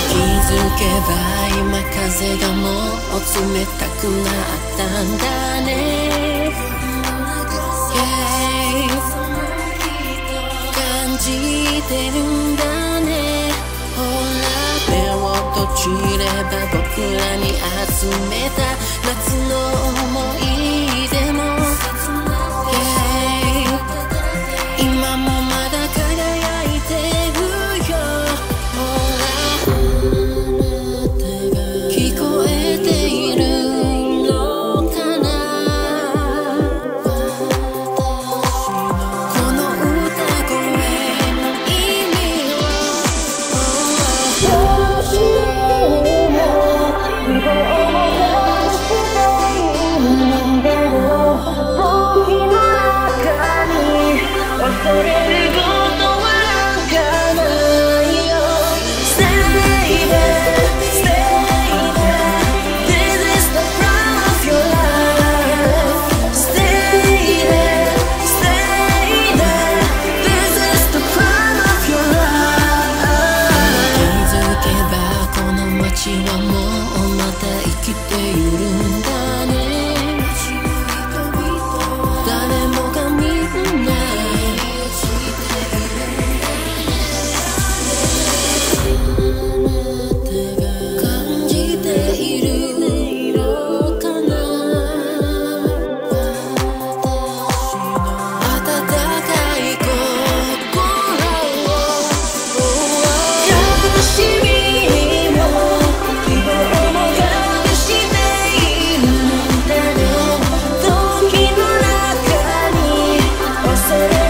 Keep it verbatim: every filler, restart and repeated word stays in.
気づけば今風がもう冷たくなったんだね、yeah、感じてるんだね。ほら目を閉じれば僕らに集めた夏の思い出も、yeah、今もまだ輝いてるよ。ほら聞こえているのかな、この歌声の意味を。恐れることはなんかないよ。 Stay there, stay there, this is the prime of your life. Stay there, stay there, this is the prime of your life. 気づけばこの街はもうまた生きているんだね。誰もがみんな感じているのかな、温かい心を。悲しみも希望も隠しているんだね。時の中に恐れ